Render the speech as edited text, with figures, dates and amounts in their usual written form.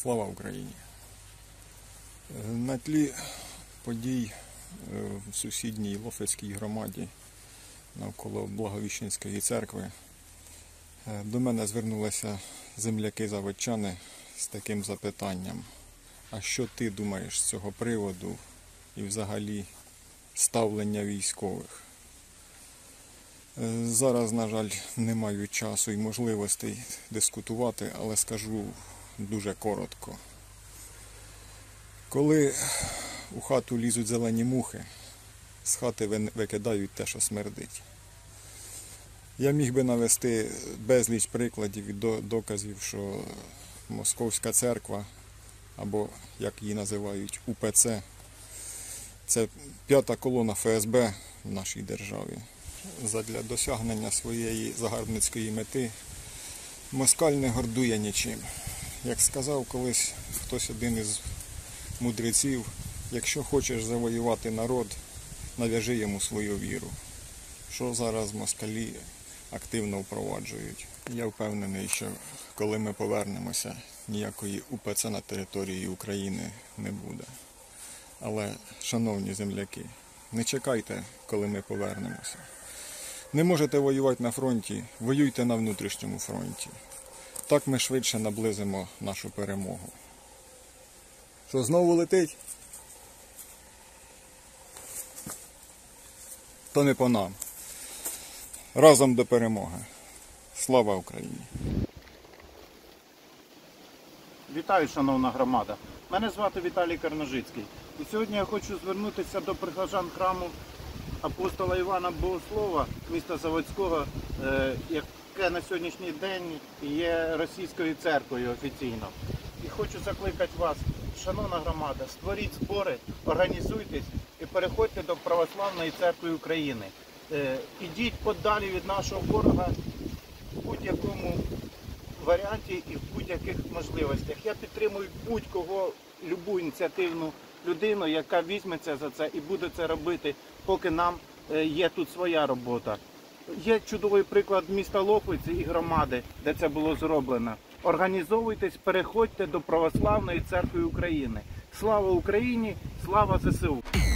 Слава Україні! На тлі подій в сусідній Лофицькій громаді навколо Благовіщенської церкви до мене звернулися земляки-заводчани з таким запитанням: а що ти думаєш з цього приводу і взагалі ставлення військових? Зараз, на жаль, не маю часу і можливостей дискутувати, але скажу дуже коротко. Коли у хату лізуть зелені мухи, з хати викидають те, що смердить. Я міг би навести безліч прикладів і доказів, що Московська церква, або, як її називають, УПЦ, це п'ята колона ФСБ в нашій державі. Задля досягнення своєї загарбницької мети москаль не гордує нічим. Як сказав колись хтось один із мудреців, якщо хочеш завоювати народ, нав'яжи йому свою віру. Що зараз москалі активно впроваджують. Я впевнений, що коли ми повернемося, ніякої УПЦ на території України не буде. Але, шановні земляки, не чекайте, коли ми повернемося. Не можете воювати на фронті, воюйте на внутрішньому фронті. Так ми швидше наблизимо нашу перемогу. Що, знову летить? То не по нам. Разом до перемоги. Слава Україні! Вітаю, шановна громада. Мене звати Віталій Карножицький. І сьогодні я хочу звернутися до прихожан храму апостола Івана Богослова, міста Заводського, яке на сьогоднішній день є російською церквою офіційно. І хочу закликати вас, шановна громада, створіть збори, організуйтесь і переходьте до Православної церкви України. Ідіть подалі від нашого ворога в будь-якому варіанті і в будь-яких можливостях. Я підтримую будь-кого, любу ініціативну людину, яка візьметься за це і буде це робити, поки нам є тут своя робота. Є чудовий приклад міста Лохвиці і громади, де це було зроблено. Організовуйтесь, переходьте до Православної церкви України. Слава Україні! Слава ЗСУ!